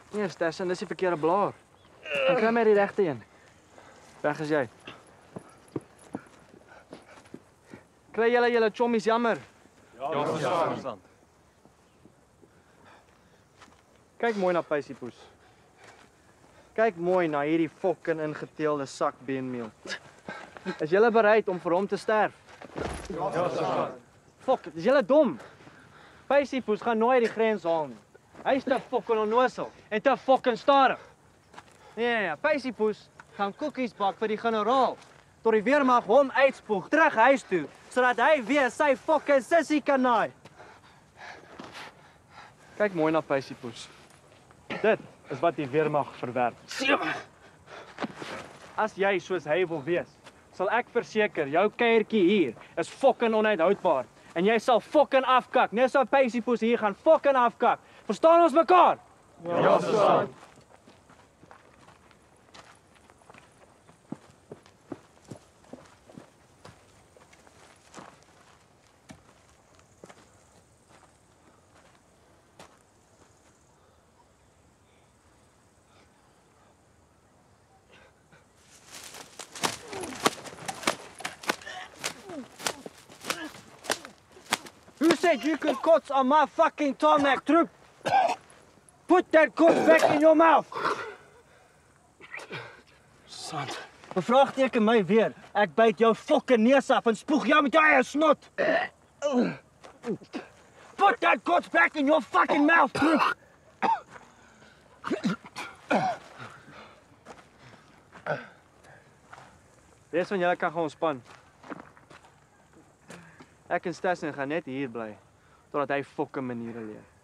Nee, Stassin, dis die verkeerde blaar. Dan kry my die regte een. Weg is jy. Kry julle chommies jammer. Ja. Kyk mooi na Pysipoes. Kyk mooi na hierdie fucking ingeteelde sak beenmeel. Is julle bereid om vir hom te sterf? Ja. Fuck, is julle dom? Pysipoes gaan nooit die grens haal nie. Hy's te fucking onnoosel en te fucking stadig. Nee, Pysipoes gaan koekies bak vir die generaal. Tot die weermag hom uitspoeg terug huis toe, sodat hy weer sy fucking sissie kan naai. Kyk mooi na Pysipoes. Dit is wat die weermag verwerp. 7. As jy soos hy wil wees, sal ek verseker jou kuiertjie hier is fucking onuithoudbaar en jy sal fucking afkak. Net so Pysipoes hier gaan fucking afkak. Verstaan ons mekaar? Ja, verstaan. Who said you could kots on my fucking tarmac troop? Put that kots back in your mouth. Sant. Bevraagteken my weer. Ek byt jou fucking neus af en spoeg jou met jou eie snot. Put that kots back in your fucking mouth, troop. Dis van julle kan gaan ontspan. Ek en Stassin gaan net hier bly totdat hy fucking maniere leer.